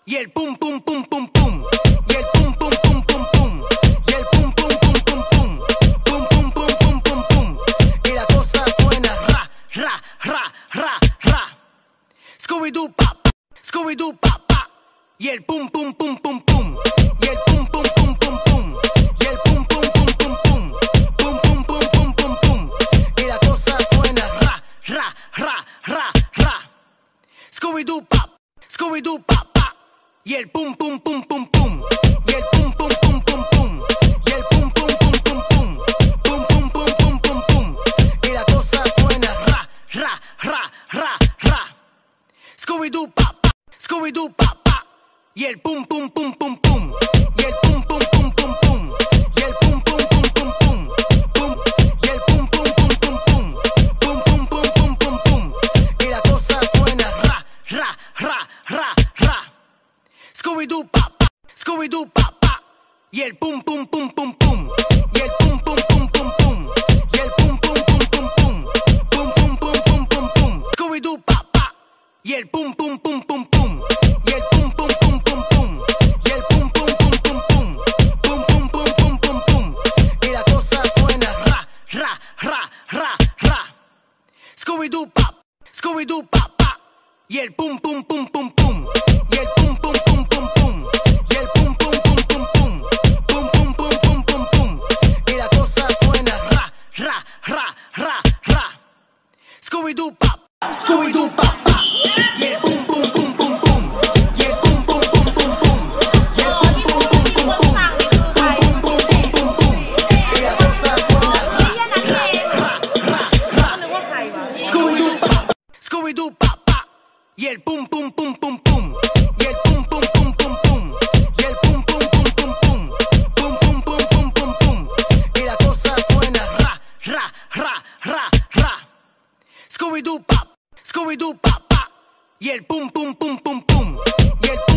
y el pum pum pum pum pum, y el pum pum pum pum pum, y el pum pum pum pum pum, pum pum pum pum pum pum, y la cosa suena ra ra ra ra ra. Scooby-Doo pa, Scooby-Doo pa pa, y el pum pum pum pum pum, y el pum pum pum pum pum, y el pum pum pum pum pum, pum pum pum pum pum pum, y la cosa suena ra ra ra ra ra. Scooby-Doo pa, Scooby-Doo pa pa, y el pum pum pum pum pum, y el pum pum pum pum pum, y el pum pum pum pum pum, pum pum pum pum pum pum, y la cosa suena ra ra ra ra ra. Scooby-Doo pa pa, Scooby-Doo pa pa, y el pum pum pum pum pum, y el pum pum pum pum pum, y el pum pum pum pum pum, pum, y el pum pum pum pum pum, pum pum pum pum pum pum, y la cosa suena ra ra ra ra ra. Scooby-Doo pa pa, Scooby-Doo pa pa, y el pum pum pum pum pum, y el pum pum pum pum pum, y el pum pum pum pum pum, pum pum pum pum pum pum. Scooby-Doo pa pa, y el pum pum pum pum pum, y el pum pum pum pum pum, y el pum pum pum pum pum, pum pum pum pum pum pum, y la cosa suena ra ra ra ra ra. Scooby-Doo pa, Scooby-Doo pa pa, y el pum pum pum pum pum, y el pum pum pum pum pum, y el pum pum pum pum pum, pum pum pum pum pum pum, y la cosa suena ra ra ra ra ra. Scooby-Doo pa, Scooby-Doo pa pa, y el pum pum pum pum pum, y el pum pum pum pum pum, y el pum pum pum pum pum, pum pum pum pum pum pum, y la cosa suena ra ra ra ra ra. Scooby-Doo pa, Scooby-Doo pa pa, y el pum pum pum pum pum, y el pum pum pum pum pum, y el pum pum pum pum pum, pum pum pum pum pum pum, y la cosa suena ra ra ra ra ra. Scooby-Doo pa, Scooby-Doo pa pa, y el pum pum pum pum pum, y el